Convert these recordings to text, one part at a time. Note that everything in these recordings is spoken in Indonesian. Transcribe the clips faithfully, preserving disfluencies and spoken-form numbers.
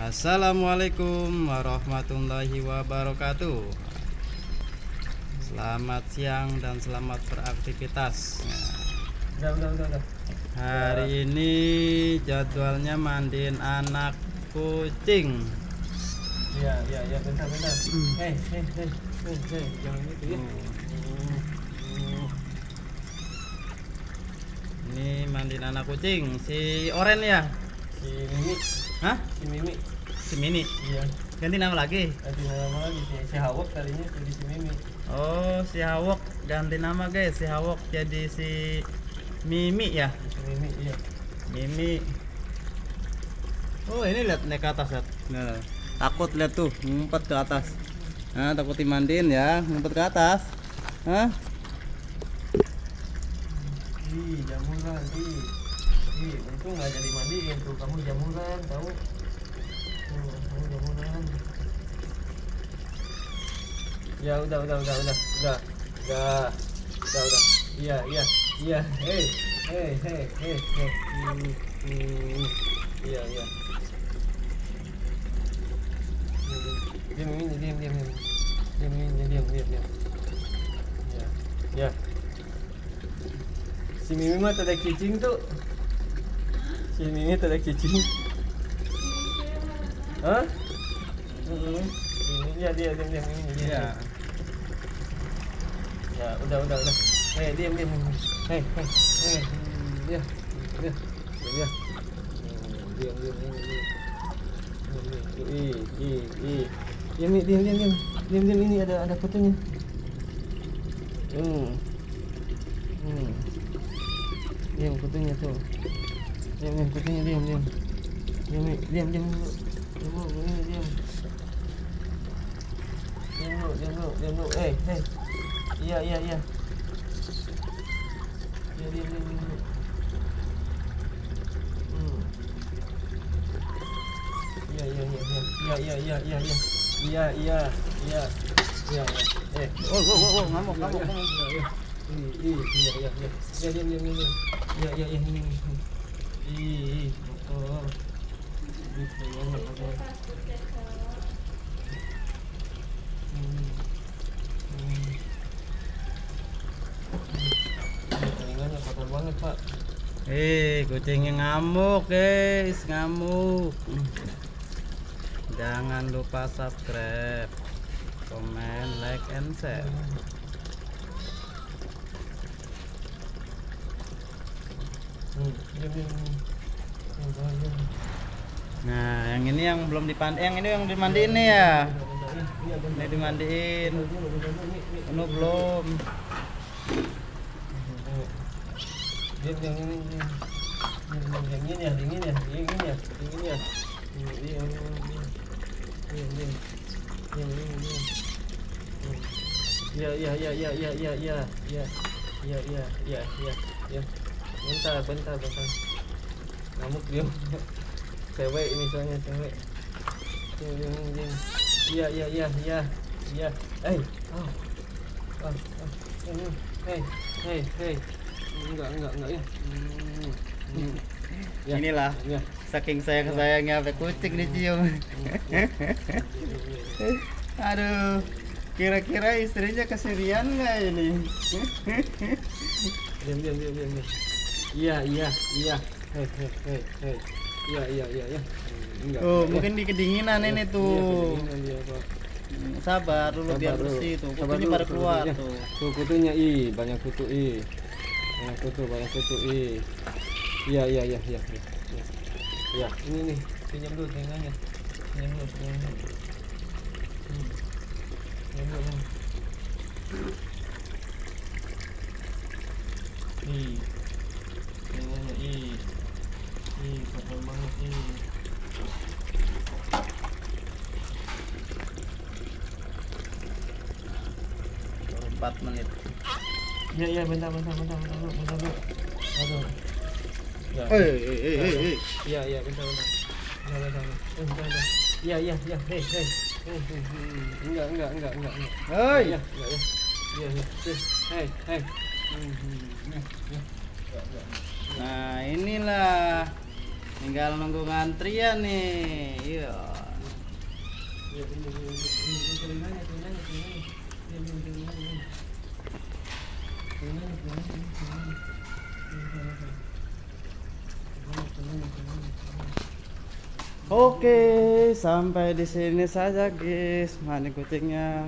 Assalamualaikum warahmatullahi wabarakatuh. Selamat siang dan selamat beraktivitas. Udah, udah, udah, udah. Hari ini jadwalnya mandiin anak kucing. Iya, iya, iya, bentar, bentar. Hmm. Hei, hei, hei, hei, hei, jangan gitu ya. Ini mandiin anak kucing. Si Oren ya? Si Mimi, Hah? si Mimi. Si Mini? Iya. Ganti nama lagi? Ganti nama lagi si, si Hawok tadinya jadi si Mimi. Oh, si Hawok ganti nama guys. Si Hawok jadi si Mimi ya? Si Mimi, iya. Mimi. Oh, ini lihat naik ke atas lihat. Nah, takut lihat tuh, ngumpet ke atas. Nah, takut dimandiin ya, ngumpet ke atas. Hah? Ih, jamuran, ih. Ih, untung nggak jadi mandiin tuh, kamu jamuran, tahu? Tuh, kamu jamuran. Ya udah, udah, udah, udah, udah, udah, udah, udah. Iya, iya, iya. Hei, hei, hei, hei, hei. Hmm, hmm. Iya, iya. Diam, diam, diam, diam, diam, diam, diam, diam, diam, diam. Ya, ya. Si Mimi mah ada kucing tuh. Si Mimi ada kucing. Hah? Heeh. Ini ya dia diam, diam, ini dia. Iya. Ya, udah, udah, udah. Hei, diam, diam. Hei, hei, hei. Ya, ya, ya. Diam, diam, diam, diam. Ih, ih, ih. Diam, diam, diam, diam. Diam, diam, ini ada ada fotonya. Hmm. Hmm. Diam fotonya tuh. Diam, diam fotonya, diam, diam. Diam, diam, diam dulu. Diam dulu, ini diam. Diam dulu, diam dulu, diam dulu. Eh, eh. Iya, iya, iya. Iya, diam, diam, diam dulu. Hmm. Iya, iya, iya, iya. Iya, iya, iya, iya, iya. Iya, iya, iya. Iya, iya. Eh, Oh, oh, oh, oh, ngamuk, ngamuk, iya, ngamuk. iya, iya. Ih, ih, iya, iya, iya. Iya, diam, diam, diam, diam. Iya, iya, iya, ini, ini. Ih, ih. Oh. Ih, banyak, banyak. Hmm. Hmm. Ini telingannya kotor banget, Pak. Eh, kucingnya ngamuk, guys, ngamuk. Jangan lupa subscribe, comment, like, and share. Hmm, diam, diam, diam. Diam, diam, diam. Nah, yang ini yang belum dipandiin, yang ini yang dimandiin nih ya. Iya, benar. Ini dimandiin. Dulu, benar, dulu. Nih, nih. Penuh belum? Diam, diam, ini, ini. Diam, diam, dingin ya, dingin ya, dingin ya, dingin ya. Diam, diam, diam, diam. Diam, diam. Diam, diam, diam. Hmm. Iya, iya, iya, iya, iya, iya, iya, iya. Iya, iya, iya, iya, iya. Bentar, bentar, bentar. Ngamuk diam. Cewek ini soalnya cewek. Diam, diam, diam. Iya, iya, iya, iya, iya. Eh, oh. Ah, ah. Ini. Hei, hei, hei. Enggak, enggak, enggak ya. Hmm. Hmm. Ya. Inilah Ya. saking sayang-sayangnya sampai kucing dicium. Aduh, kira-kira istrinya kesirian nggak ini? Diam, diam, diam, diam, diam. Iya, iya, iya. Hei, hei, hei, hei. Iya, iya, iya, iya. Enggak. Oh, enggak, mungkin ya. di kedinginan ini Iya, tuh. kedinginan dia, Pak. Hmm, Sabar dulu Sabar biar dulu. bersih tuh. Sabar Kutunya dulu, pada sabar keluar dulu, ya. tuh. Tuh kutunya, ih, banyak kutu, ih. Banyak kutu, banyak kutu, ih. Iya, iya, iya, iya, iya. Iya, iya. Ini nih, pinjam dulu telinganya. Pinjam dulu telinganya. Hmm. Pinjam dulu. Ih. Telinganya, ih. Ih, kotor banget, ih. Baru empat menit. Iya, iya, bentar, bentar, bentar, bentar, bentar, bentar, bentar. Aduh. Ya. Eh, eh, eh, eh, eh. Iya, iya, bentar, bentar. Bentar, bentar, bentar. Eh, bentar, bentar. Iya, iya, iya. Hei, hei. Hei, hei, hei. Enggak, enggak, enggak, enggak, enggak. Hei. Iya, enggak ya. Iya, iya. Hei, hei, hei. Hmm, hmm, hmm. Ya. Enggak, enggak. Nah, inilah tinggal nunggu ngantrian nih. Iya. Lihat ini, ini, ini, ini telinganya, telinganya, telinganya. Ini, ini, telinganya, ini. Telinganya, telinganya, ini, telinganya. Ini, telinganya. Telinganya, telinganya, telinganya, telinganya. Oke, sampai di sini saja guys. Mana kucingnya?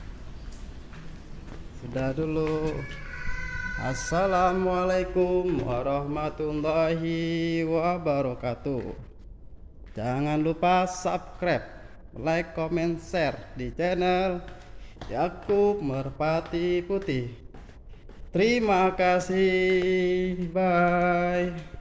Sudah dulu. Assalamualaikum warahmatullahi wabarakatuh. Jangan lupa subscribe, like, comment, share di channel Yakub Merpati Putih. Terima kasih. Bye.